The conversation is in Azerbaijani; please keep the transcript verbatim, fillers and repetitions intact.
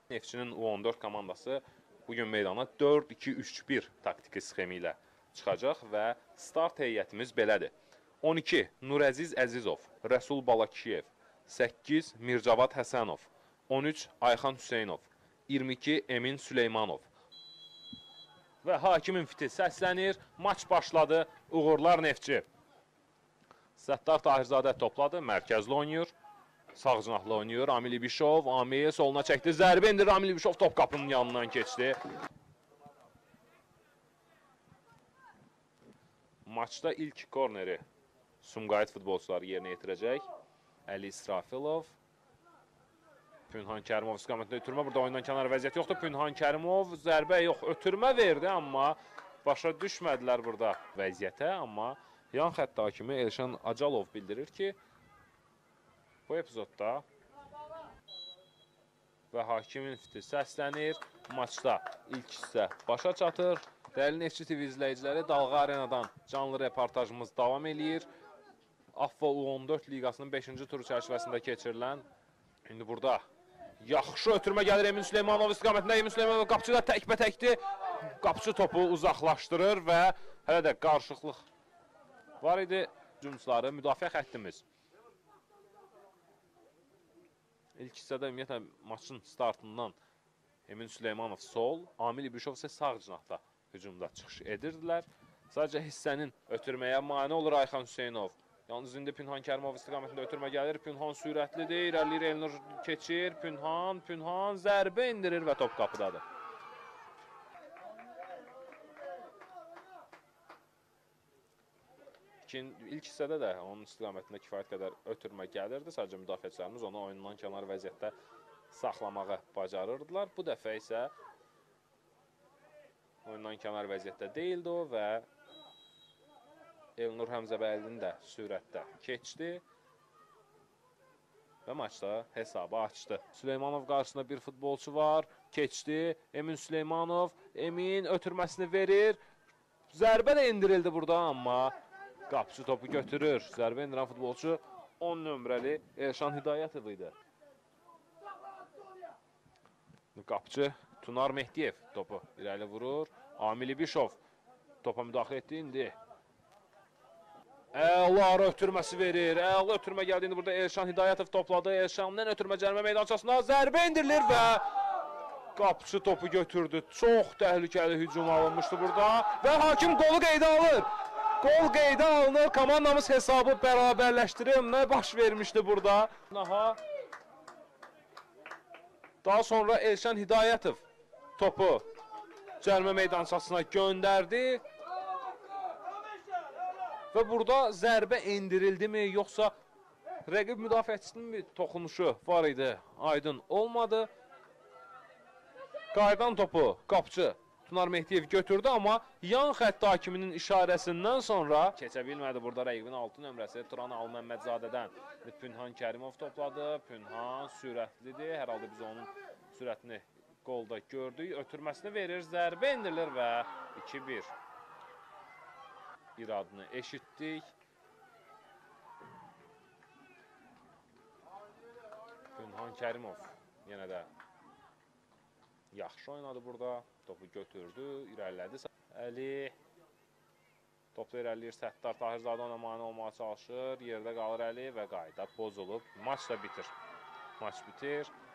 Neftçinin U on dörd komandası bugün meydana dörd iki üç bir taktiki sxemi ilə çıxacaq və start heyətimiz belədir. on iki Nurəziz Əzizov, Rəsul Balakişiyev, səkkiz Mircavad Həsənov, on üç Ayxan Hüseynov, iyirmi iki Emin Süleymanov. Və hakimin fiti səslənir, maç başladı, uğurlar Neftçi. Səttar Tahirzadə topladı, mərkəzli oynayır. Sağ cinahlı oynayır, Amil İbişov, Amil soluna çəkdi, zərbə indir, Amil İbişov top qapının yanından keçdi. Maçda ilk korneri Sumqayıt futbolçuları yerinə yetirəcək. Əli İsrafilov, Pünhan Kərimov istiqamətində ötürmə, burada oyundan kənar vəziyyət yoxdur. Pünhan Kərimov zərbə yox, ötürmə verdi, amma başa düşmədilər burada vəziyyətə, amma yan xətt hakimi Elşən Acalov bildirir ki, bu epizodda və hakimin fiti səslənir, maçda ilk hissə başa çatır. Dəyərli Neftçi T V izləyiciləri, Dalğa Arenadan canlı reportajımız davam eləyir. AFFA U on dörd liqasının beşinci turu çərçivəsində keçirilən, indi burada yaxşı ötürmə gəlir Emin Süleymanov istiqamətində. Emin Süleymanov qapçı da təkbətəkdir. Qapçı topu uzaqlaşdırır və hələ də qarışıqlıq var idi. Hücumçuları, müdafiə xəttimiz. İlk hissədə ümumiyyətlə maçın startından Emin Süleymanov sol, Amil İbişov isə sağ cinahda hücumda çıxış edirdilər. Sadəcə hissənin ötürməyə mane olur Ayxan Hüseynov. Yalnız indi Pünhan Kərimov istiqamətində ötürmə gəlir. Pünhan sürətlidir, irəliləyir, Elnur keçir. Pünhan, Pünhan zərbə indirir və top qapıdadır. İlk hissədə də onun istiqamətində kifayət qədər ötürmə gəlirdi. Sadəcə müdafiəçilərimiz onu oyundan kənar vəziyyətdə saxlamağı bacarırdılar. Bu dəfə isə oyundan kənar vəziyyətdə deyildi o və Elnur Həmzəbəylinin də sürətdə keçdi və maçda hesabı açdı. Süleymanov qarşısında bir futbolçu var, keçdi. Emin Süleymanov, Emin ötürməsini verir. Zərbə də indirildi burada, amma qapçı topu götürür. Zərbə indirən futbolçu on nömrəli Elşan Hidayətov idi. Qapçı Tunar Mehdiyev topu irəli vurur. Amil İbişov topa müdaxilə etdi indi. Əla ötürməsi verir. Əla ötürmə gəldi. İndi burada Elşan Hidayətov topladı. Elşandan ötürmə cərimə meydançasına zərbə indirilir və qapçı topu götürdü. Çox təhlükəli hücum alınmışdı burada və hakim qolu qeydə alır. Qol qeydə alınır. Komandamız hesabı bərabərləşdirir. Nə baş vermişdi burada? Aha. Daha sonra Elşan Hidayətov topu cərimə meydançasına göndərdi. Və burada zərbə indirildi-mi, yoxsa rəqib müdafiəçisinin bir toxunuşu var idi, aydın olmadı. Qayıdan topu qapçı Tunar Mehdiyev götürdü, amma yan xətt hakiminin işarəsindən sonra keçə bilmədi. Burada rəqibin altı nömrəsi Turan Alməmmedzadədən Pünhan Kərimov topladı. Pünhan sürətlidir, hər halda biz onun sürətini qolda gördük. Ötürməsini verir, zərbə indirilir və iki bir. İradını eşitdik. Pünhan Kərimov yenə də yaxşı oynadı burada. Topu götürdü, irəlilədi. Əli topla irəliləyir. Səttar Tahirzadə ona mane olmağa çalışır. Yerdə qalır Əli və qayda pozulub. Maç da bitir. Maç bitir.